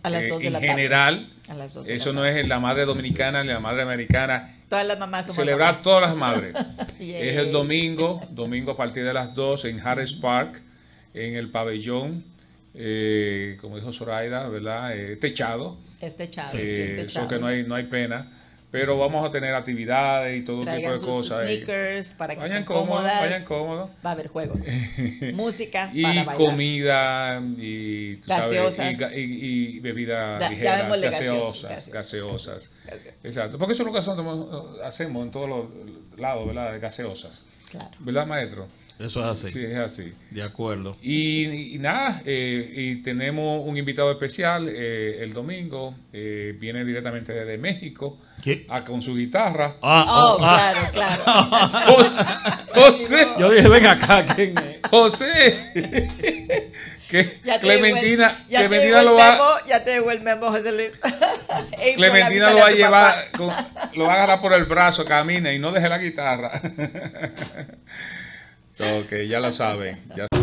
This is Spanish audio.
A las 2 de en la tarde. general. A las 2 de Eso la no tarde. es la madre dominicana ni la madre americana. Todas las mamás somos Celebrar mamás. todas las madres. Yay. Es el domingo a partir de las 2 en Harris Park, en el pabellón, como dijo Zoraida, ¿verdad? Techado. Es techado. Sí, es Eso techado. que no hay pena. Pero vamos a tener actividades y todo Traigan tipo de sus cosas. sneakers para que Vayan estén cómodos, cómodas. vayan cómodos. Va a haber juegos. Música Y para bailar. comida y, tú Gaseosas. sabes, y bebidas ligeras, llamémosle gaseosas. gaseosas. Exacto. Porque eso es lo que hacemos en todos los lados, ¿verdad? Gaseosas. Claro. ¿Verdad, maestro? Eso es así. Sí, es así. De acuerdo. Y nada, y tenemos un invitado especial el domingo. Viene directamente desde México ¿Qué? con su guitarra. Claro, claro. José, Yo dije, ven acá, ¿quién es? José. Que Ya te Clementina, ya te Clementina llegó lo el va, memo, ya te llegó el memo, José Luis. Ey, Clementina avísale lo va a tu llevar, papá. lo va a agarrar por el brazo, camina y no deje la guitarra. So, que ya lo saben. Ya.